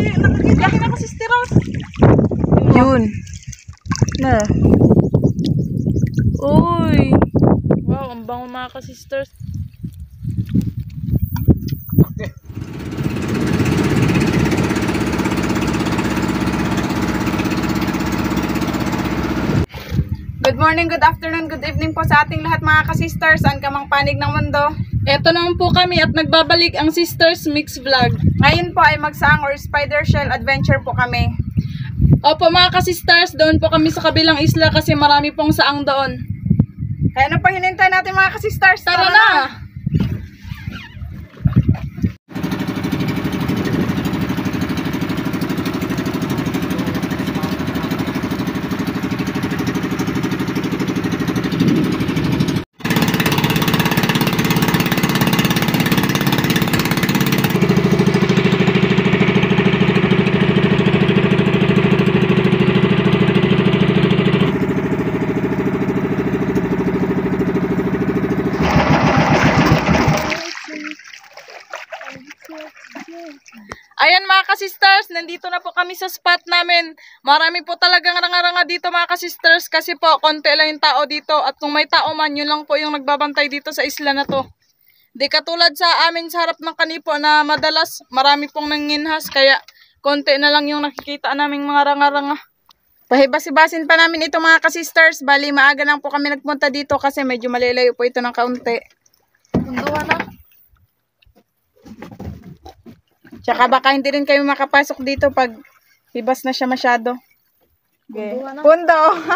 Laki na ko Sister Rose. Yun. Na. Uy. Wow, ang bango mga ka-sisters. Good morning, good afternoon, good evening po sa ating lahat mga ka-sisters. Saan ka mang panig ng mundo? Eto naman po kami at nagbabalik ang Sisters Mix Vlog. Ngayon po ay magsaang or spider shell adventure po kami. Opo mga ka-sisters, doon po kami sa kabilang isla kasi marami pong saang doon. Kaya ano pa hinintay natin mga ka-sisters? Tara na! Ayan mga ka-sisters, nandito na po kami sa spot namin. Marami po talagang ranga-ranga dito mga ka-sisters kasi po konti lang yung tao dito. At kung may tao man, yun lang po yung nagbabantay dito sa isla na to. Di katulad sa amin sa harap ng kanipo na madalas marami pong nanginhas kaya konti na lang yung nakikita naming mga ranga-ranga. Pahibas-ibasin pa namin ito mga ka-sisters. Bali maaga lang po kami nagpunta dito kasi medyo malalayo po ito ng kaunti. Punduhan na. Tsaka baka hindi rin kayo makapasok dito pag hibas na siya masyado. Okay. Pundo!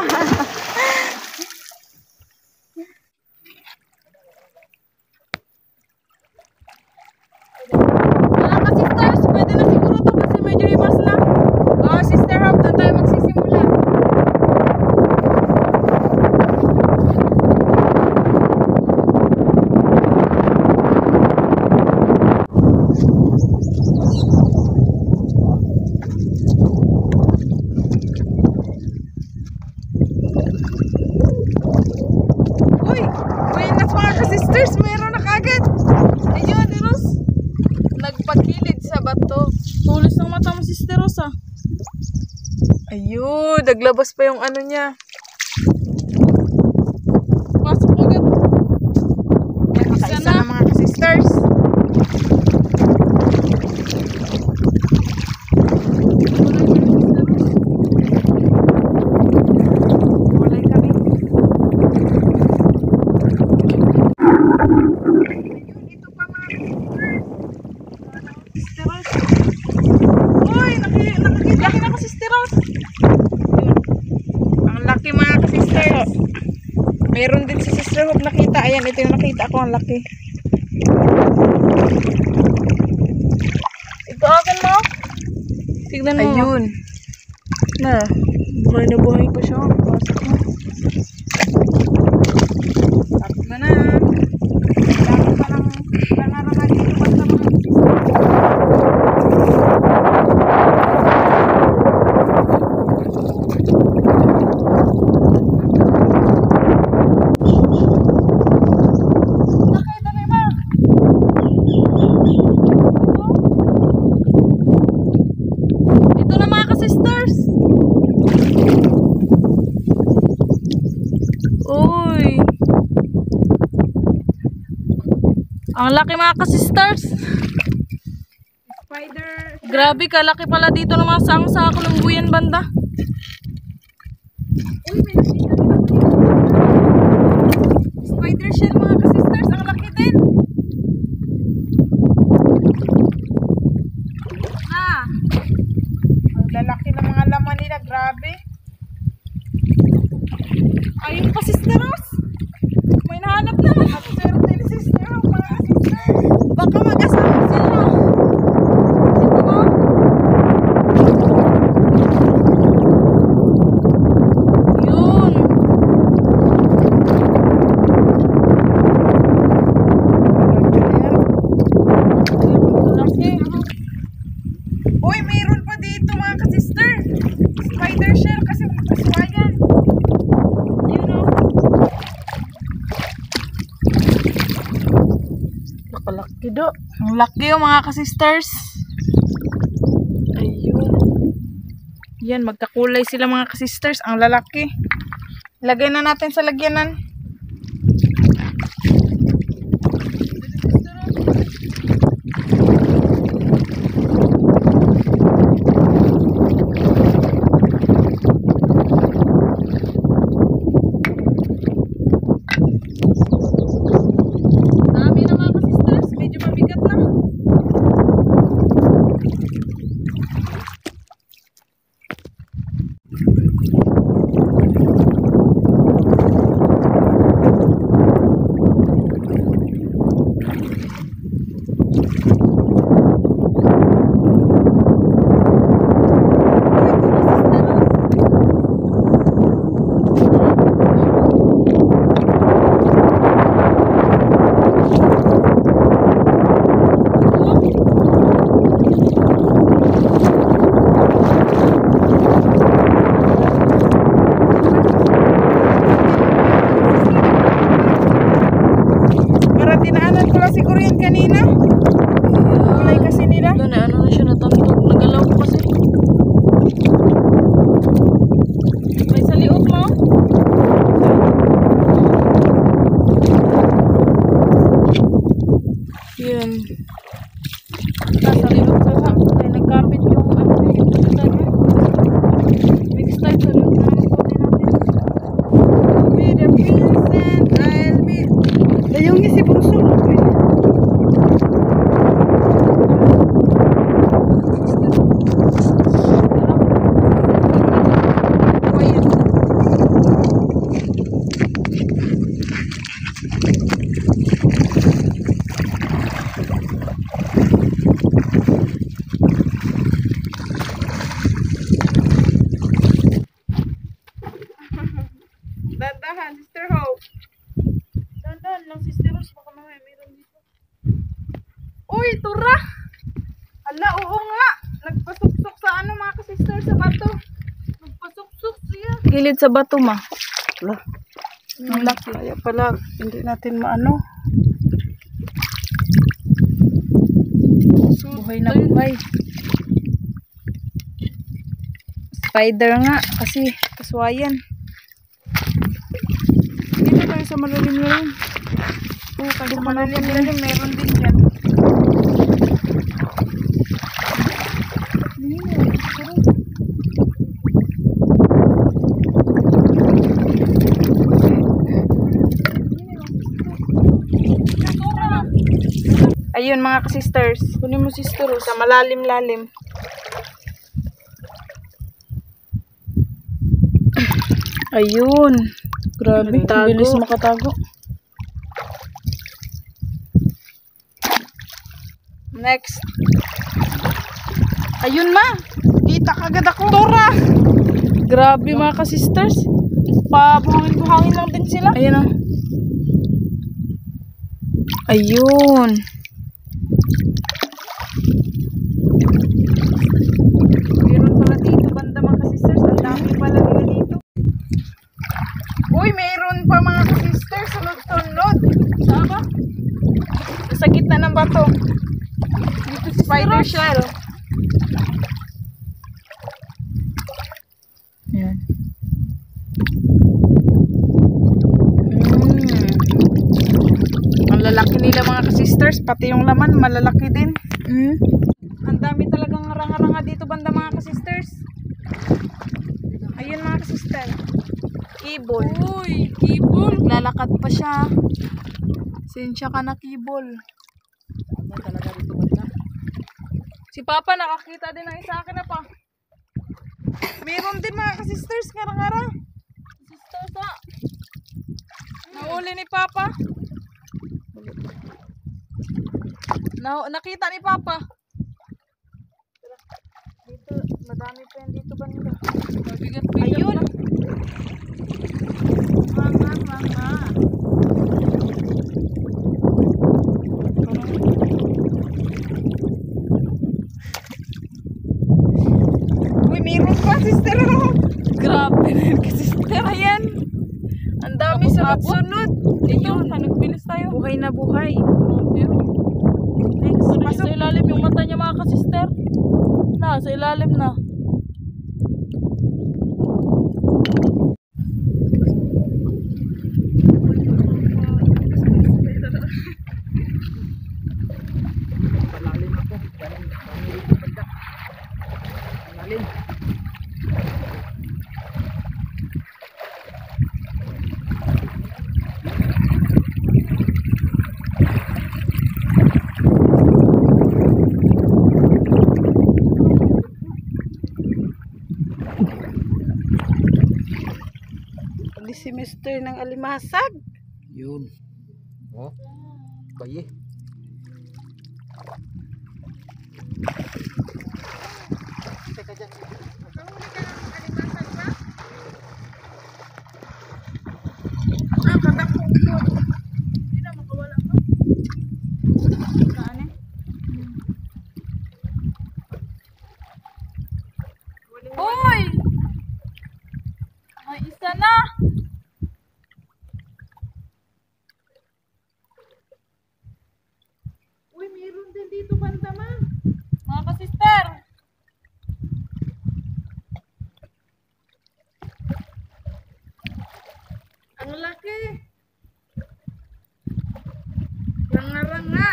Mga ka-sisters, pwede na siguro to kasi medyo hibas na. Oh, Sister Hope, doon tayo magsisimula. Uy! Buenas mga ka-sisters, meron na kagad. Ayun, Ros. Nagpagilid sa bato. Tulis ng mata mo, Sister Rosa. Ayun, naglabas pa yung ano niya. Pasok mo agad. Nakaisa na mga ka-sisters. Walay kami. Ito pa mga ka-sisters. Uy, nakikita na ko, Sister Rosa. Ang laki mga ka-sisters. Meron din si Sister Hope nakita. Ayan, ito yung nakita ko. Ang laki. Ito akin mo. Tignan mo. Ayun. Na. Buhay na buhay pa siya. Pasok mo. Tapos na na. Dami pa lang ranga-ranga dito. Basta mga ka-sisters. Nakita na iba. Ito na mga ka-sisters. Uy. Ang laki mga ka-sisters. Spider. Grabe, kalaki pala dito ng mga saang sa Columbuyan banda. Uy, may nakita din ako dito. Spider shell mga ka-sisters. Ang laki din. Ah. Ang lalaki ng mga laman nila. Grabe. Ayun pa, Sister Rose. May nahanap na. Abserte ni Sister Hope mga ka-sisters. Baka mag-asawa sila. Ito mo. Yun. Laki. Uy, mayroon pa dito mga ka-sister. Spider shell kasi kaswayan. Yun o. Nakalaki do. Ang laki yung mga ka-sisters. Ayun. Yan, magkakulay sila mga ka-sisters. Ang lalaki. Lagay na natin sa lagyanan. Dami na mga ka-sisters. Medyo mabigat na. Dinaanan ko lang siguro yan kanina. Kulay kasi nila. Ano na siya natantok. Nagalaw ko kasi. May sa liot mo. Yan. Nasa liot sa sa. Ay, nagkapit yung ano yung tutan niya. Next time sa liot na naman kunin natin. Be the princess, I'll be... Dayong isi puso. Dandahan, Sister Hope. Dandahan lang, Sister Rose. Baka mamaya meron dito. Uy, tura! Ala, oo nga. Nagpasuksok sa ano mga ka-sister sa bato. Nagpasuksok siya. Gilid sa bato ma. Ala. Ang laki. Kaya pala, hindi natin maano. Buhay na buhay. Spider nga kasi kaswayan. Dito tayo sa malalim-lalim. Oo, kasi malalim-lalim meron din yan. Ayun mga ka-sisters. Kunin mo, Sister Rose. Sa malalim-lalim. Ayun. Grabe, Nagtago. bilis makatago. Next. Ayun ma. Kita kagad ako. Tora. Grabe mga ka-sisters. Pabuhangin-buhangin lang din sila. Ayan o. Ayun. Meron pala dito banda mga ka-sisters. Ang dami pala nila dito. Uy, meron pa mga ka-sisters. Sunod-sunod. Saan ba? Sa gitna ng bato. Dito si spider shell. Yan. Ang lalaki nila mga ka-sisters. Pati yung laman malalaki din. Ang dami talagang ranga-ranga dito banda mga ka-sisters. Ayun mga ka-sister. Kibol. Uy, kibol. Naglalakad pa siya. Sensya ka na kibol. Ano talaga dito banda? Si Papa nakakita din ng isa akin na pa. Meron din mga ka-sisters. Ngara-ngara. Sisters ah. Nahuli ni Papa. Nakita ni Papa. Dito, madami pa yan dito banda. Mabigat-bigat Ayun. na. Manga. Uy, meron pa, sister. Grabe na yun ka-sister. Ayan. Ang dami sunod-sunod. Ayun, nagbilis tayo. Buhay na buhay. Next, sa ilalim yung mata niya mga ka-sister. Na, sa ilalim na. Alin? Semester ng alimasag. Yun. Oh. Bayi. Teka dyan. Hindi na makawala pa. Saan eh? Hoy! May isa na! Uy, meron din dito banda ma. Mga ka-sister! Ang laki. Ranga-ranga.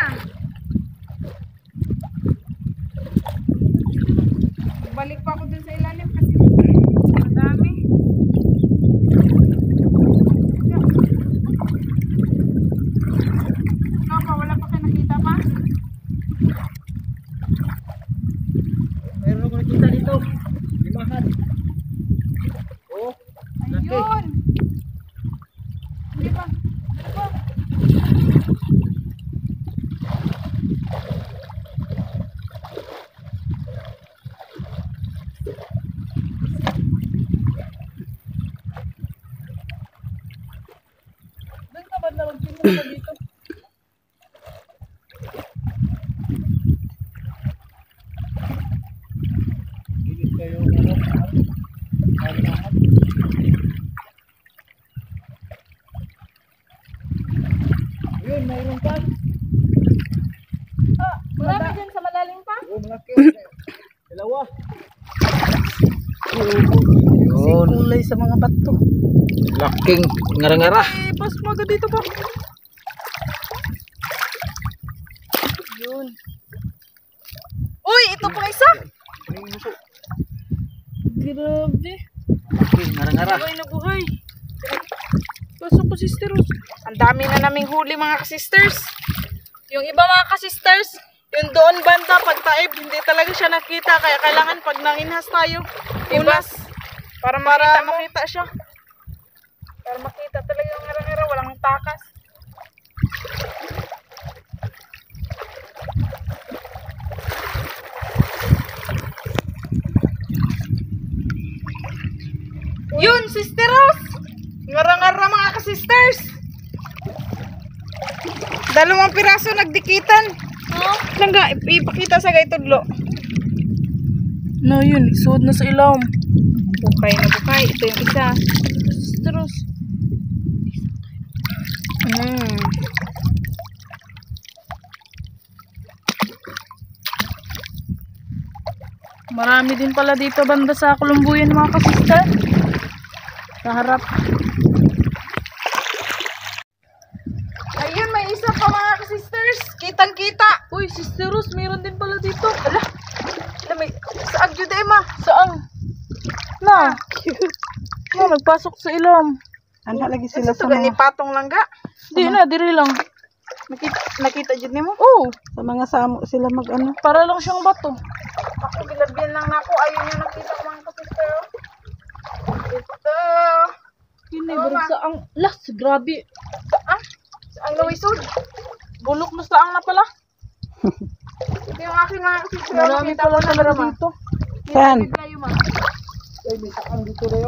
Balik pa ako dun sa ilalim kasi madami. Ikaw pa, wala pa kayo nakita pa? Meron ako nakita dito. Limahan. Oh. Laki. Ayun. Hindi pa. Hindi pa. Doon ka ba na magsimula ka dito? Gilid kayo ano? Limahan. Yun, mayroon pa. Ah, marami dyan sa malalim pa? Oh, malaki. Dalawa. Yun. Kulay sa mga bato. Laking ngara-ngara. Eh, pas maga dito pa. Yun. Uy, ito pang isa! Grabe. Laking ngara-ngara. Buhay na buhay. Pasok po, sisters. Ang dami na naming huli, mga ka-sisters. Yung iba, mga ka-sisters, yung doon banda, pagtaib, hindi talaga siya nakita. Kaya kailangan pag nanginhas tayo, unas, para makita siya. Para makita talaga yung ngara-ngara, walang takas. Yun, Sister Rose! Ngara-ngara, mga ka-sisters! Dalawang piraso nagdikitan. Oh? Langga, ipakita sa gaitudlo. No, yun. Isuod na sa ilawom. Bukay na bukay. Ito yung isa. Sister Rose. Marami din pala dito banda sa Kulumbuyan, mga ka-sister. Sa harap. Ayun, may isa pa, mga ka-sisters. Kitang-kita. Uy, Sister Rose, meron din pala dito. Ala, may sa agyo de ma. Saan? Na. No, nagpasok sa ilom. Ano lagi sila sa Ni mga, patong langga. Di na, diri lang. Nakita jud nimo? Oo. sa mga samo sila mag-ano. Para lang siyang bato. Ako bilabyan lang nako, ayun yung nakita ko, mga ka-sister. Ito. Yun ay barag sa ang las, grabe. Saan? Ang lawisod. Bulok na sa ang na pala. Ito yung aking mga ka-sister. Marami Nakita pala ko na talaga drama. dito. Saan? Biglayo, ma. Ay, may sakang dito kayo.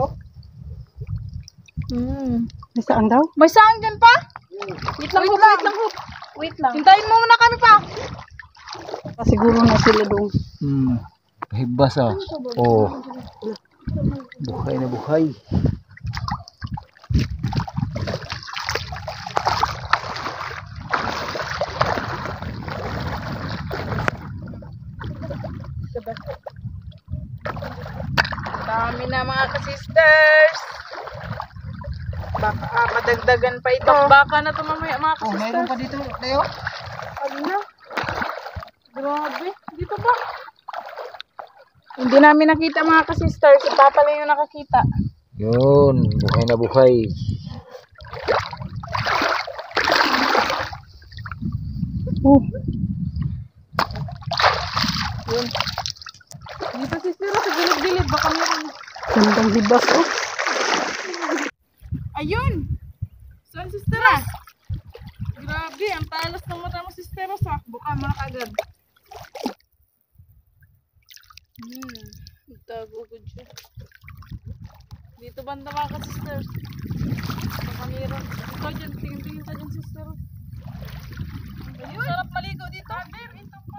May saan daw? May saan dyan pa? Wait lang, wait lang. Wait lang. Hintayin mo muna kami pa. Siguro na sila doon. Kahibas ah. Oh. Buhay na buhay. Dami na, mga ka-sisters. Baka madagdagan pa ito. Baka na ito mamaya, mga Oh, ka-sisters. mayroon pa dito tayo. Ano na? Grabe. Dito pa. Hindi namin nakita mga ka-sisters. Si Papa lang yung nakakita. Yun, buhay na buhay. Oh. Yun. Dito sister, sa gilid-gilid. Baka meron. Gandang hibas, oh. Ayun! Saan sister ah? Grabe, ang talas ng mata mo sister ah. Buka mga agad. Tago ko dyan. Dito banda mga ka-sister. Baka meron. Ito dyan, tingin-tingin ka dyan sister. Ayun! Sarap maligo dito. Aber, ito pa.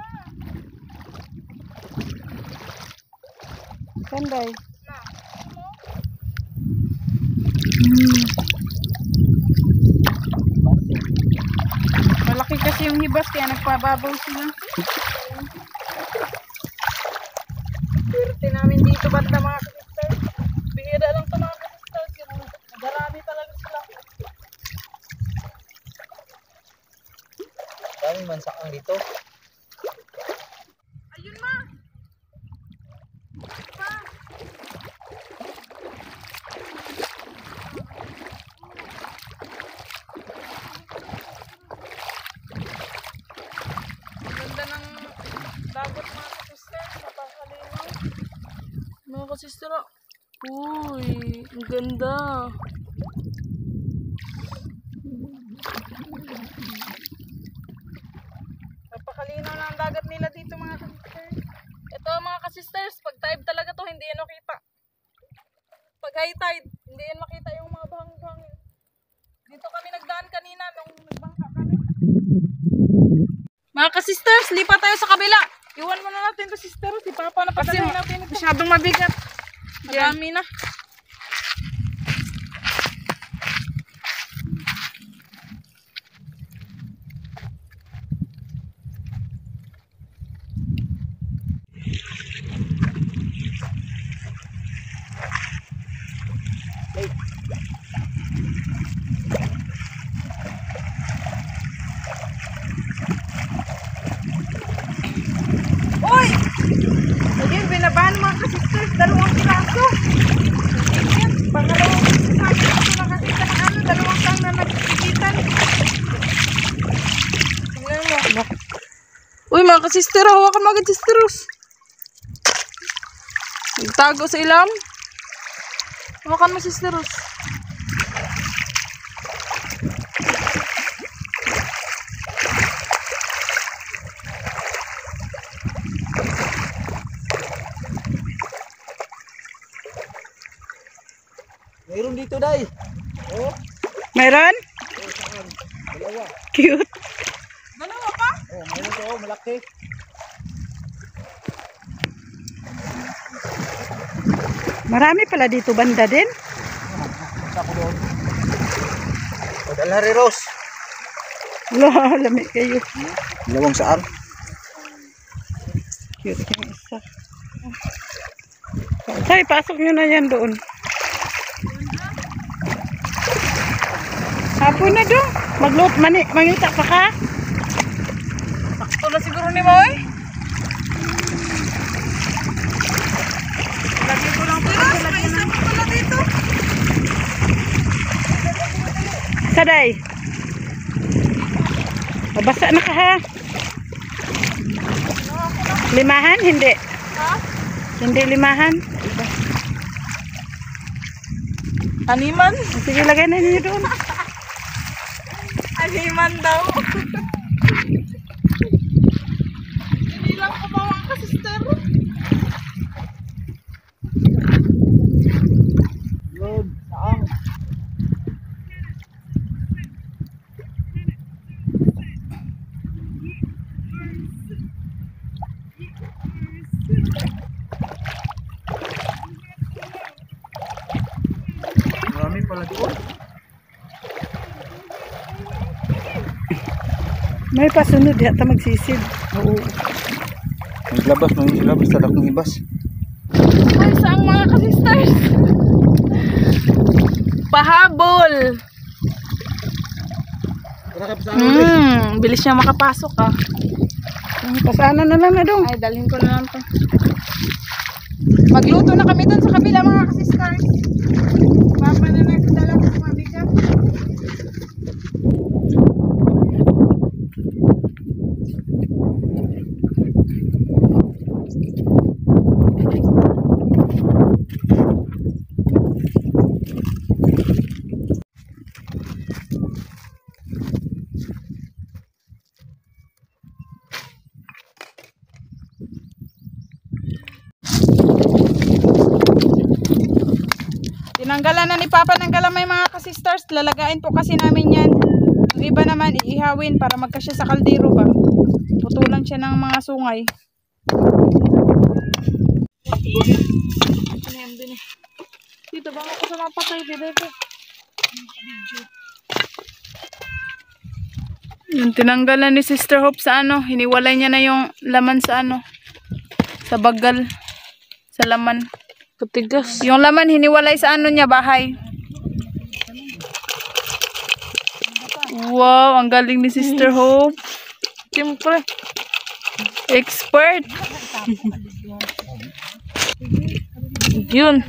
Kanday. Malaki kasi yung hibas kaya nagpababaw sila. Swerte namin dito banda mga ka-sister. Bihira lang ito mga ka-sister. Madarami talaga sila. Daming mansakang dito. Ayun ma! Pa! Ganda ng dagat mga ka-sister. Napakalinaw. Mga ka-sister, uy, ang ganda. Napakalinaw na ang dagat nila dito mga ka-sisters. Ito mga ka-sisters, pag tide talaga to hindi yan makita. Pag high tide, hindi yan makita yung mga bahang-bahangin. Dito kami nagdaan kanina nung nagbangka kami. Mga ka-sisters, lipat tayo sa kabila. Iwan mo na natin to sister, si Papa na padalhin natin ito. Masyadong mabigat. Madami na. Uy! Ayun, binabahan mga ka-sisters, 2 piraso. Ayan, pangalawang sabi ko nakakita ng ano, 2 tang na nagkikitan. Tingnan mo. Uy mga ka-sister, hawakan mga ka-sisters. Nagtago sa ilam. Hawakan mo sisters. Mayroon dito, Day. Oh, Mayroon? dalawa. Cute. Dalawa pa? Oh, mayroon to, oh, malaki. Marami pala dito banda din. Punta ko doon. O, dalari Rose. Wala, lami kayo. Dalawang saan? Cute yung isa. Say, pasok nyo na yan doon. Hapon na doon. Maglot, mangita pa ka. Sakto na siguro ni Moy. Lagi ko lang pala. May isa pa pala dito. Saday. Mabasa na ka ha. Limahan? Hindi. Ha? Hindi limahan. Animan? Sige, lagay na niyo doon. Animan daw. Hindi lang kumawang ka, sister. Yun, saan? Marami pala doon. May pasunod yata magsisid. Oo. Naglabas talaga ng ibas. Ay, saan mga ka-sisters? Pahabol. Bilis niya makapasok ah. Pasana na lang na doon. Ay, dalhin ko na lang to. Magluto na kami dun sa kabila mga ka-sisters. Papa na nagdala ko sa mga bigas. Tinanggalan na ni Papa ng galamay mga ka-sisters. Lalagain po kasi namin yan. Yung iba naman iihawin para magkasya sa kaldero ba. Putulan siya ng mga sungay. Dito ba ako sa mga patay dito? Yung tinanggalan ni Sister Hope sa ano, hiniwalay niya na yung laman sa ano, sa bagal, sa laman. Katigas. Yung laman hiniwalay sa ano niya, bahay. Wow, ang galing ni Sister Hope. Siyempre. Expert. Yun.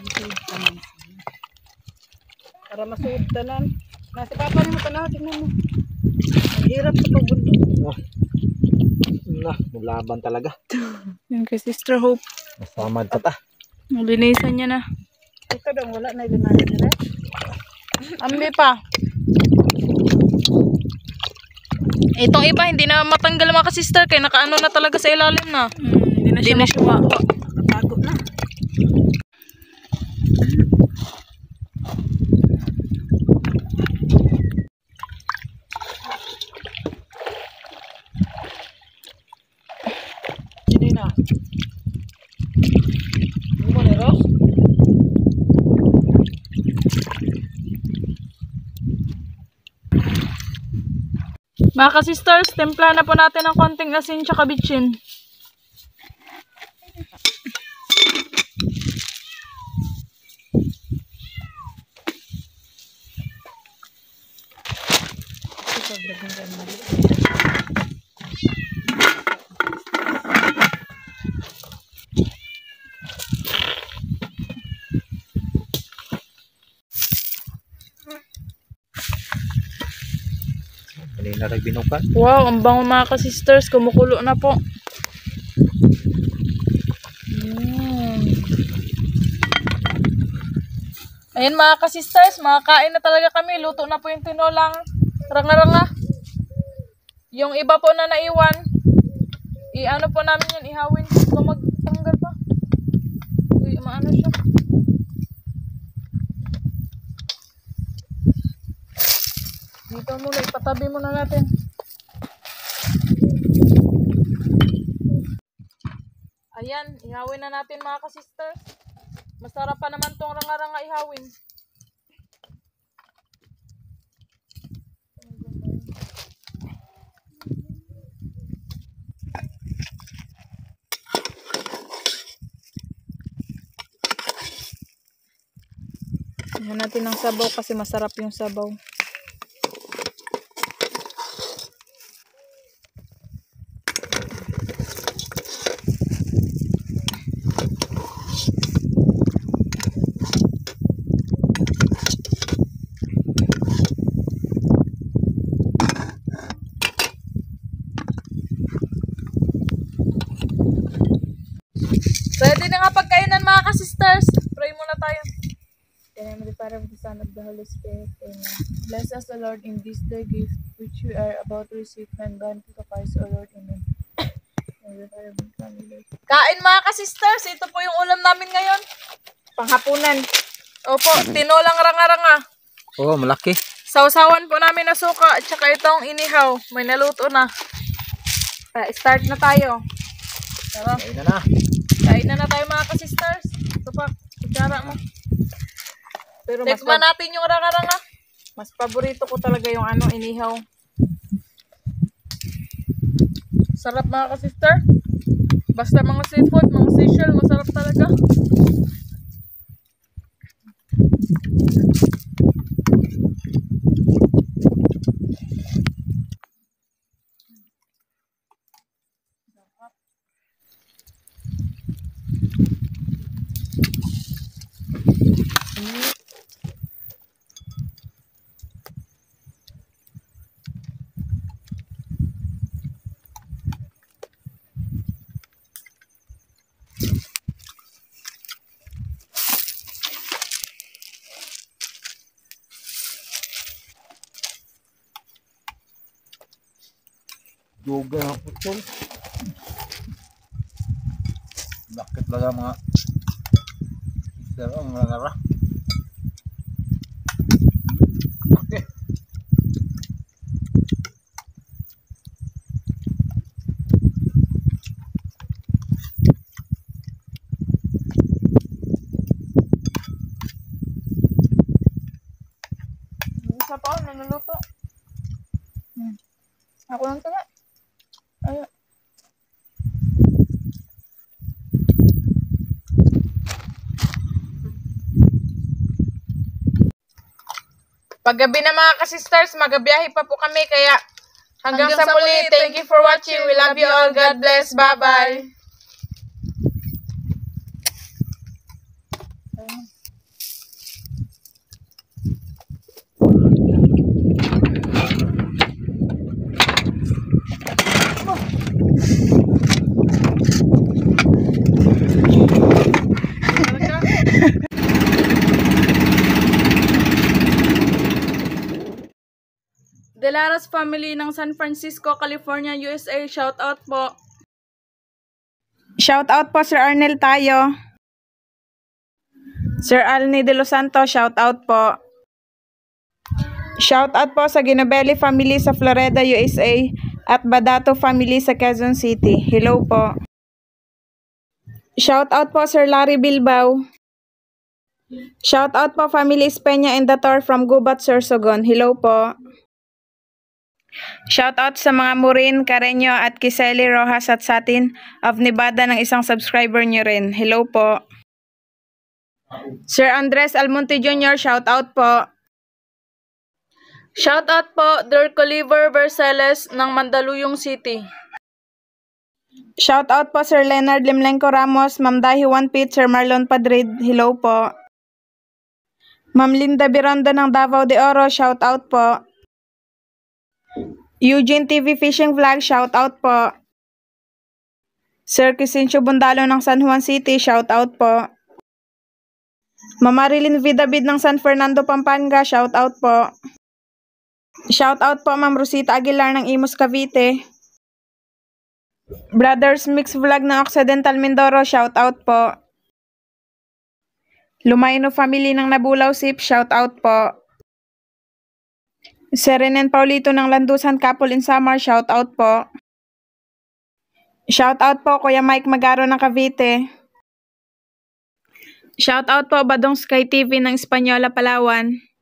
Para masuot tanan. Nasi Papa ni mo tanaw, tingnan mo. Ang hirap sa pagbundok. Mulaban talaga. Yung kay Sister Hope. Masamad ka ta. Linisan niya na. Ito daw, wala na ilinasan nila. Ambi pa. Itong iba, hindi na matanggal mga ka-sister. Kaya nakaano na talaga sa ilalim na. Hindi na siya makuha. Nakatago na. Hindi na. Mga ka-sisters, templa na po natin ng konting asin tsaka bitchin. Kanina rin binukan. Wow, ang bango mga ka-sisters. Kumukulo na po. Ayan mga ka-sisters, makakain na talaga kami. Luto na po yung tinolang ranga-ranga. Yung iba po na naiwan, i-ano po namin yun, ihawin. Ito magtanggal pa. Uy, maano siya. Dito muna, ipatabi muna natin. Ayan, ihawin na natin mga ka-sisters. Masarap pa naman tong ranga-ranga ihawin. Tingnan natin ang sabaw kasi masarap yung sabaw. Pwede na nga pagkainan mga ka-sisters. Pray muna tayo. In the name of the Father, of the Son, of the Holy Spirit. Amen. Bless us, O Lord, in this day gift which we are about to receive and grant to Christ, O Lord. Amen. Kain mga ka-sisters. Ito po yung ulam namin ngayon. Panghapunan. Opo, tinolang ranga-ranga. Oo, malaki. Sausawan po namin na suka at saka itong inihaw. May naluto na. Start na tayo. Tara. Ayun na na. Kain na tayo mga ka-sisters. Ito pa, kutsara mo. Pero Tikman natin yung ranga-ranga. mas paborito ko talaga yung ano, inihaw. Sarap mga ka-sister. Basta mga seafood, mga seashell, masarap talaga. Duga na putol. Bakit lang mga isda ang mga nara. Okay. Isa pa ako, nanuluto. Ako lang ito nga. Ayun. Paggabi na mga kasisters, magabiyahe pa po kami kaya hanggang sa muli. Thank you for watching. We love you all. God bless. Bye-bye. Delaras family ng San Francisco, California, USA. Shout out po. Shout out po Sir Arnel tayo. Sir Alni de Los Santos, shout out po. Shout out po sa Ginobelli family sa Florida, USA at Badato family sa Quezon City. Hello po. Shout out po Sir Larry Bilbao. Shout out po family Espeña and Dator from Gubat, Sorsogon. Hello po. Shout out sa mga Murin, Carreño at Kiseli Rojas at Satin of Nevada ng isang subscriber nyo rin. Hello po. Sir Andres Almonte Jr., shout out po. Shout out po Dirk Oliver Verceles ng Mandaluyong City. Shout out po Sir Leonard Limlenco Ramos, Ma'am Dahi One Pete, Sir Marlon Padrid. Hello po. Ma'am Linda Bironda ng Davao de Oro, shout out po. Eugene TV Fishing Vlog, shout out po. Sir Crisincio Bundalo ng San Juan City, shout out po. Ma'am Marilyn V. David ng San Fernando, Pampanga, shout out po. Shout out po Ma'am Rosita Aguilar ng Imus, Cavite. Brothers Mix Vlog ng Occidental Mindoro, shout out po. Lumaino family ng Nabulaw Sip, shout out po. Serenen Paulito ng Landusan, Kapol in Samar, shout out po. Shout out po Kuya Mike Magaro ng Cavite. Shout out po Badong Sky TV ng Espanyola, Palawan.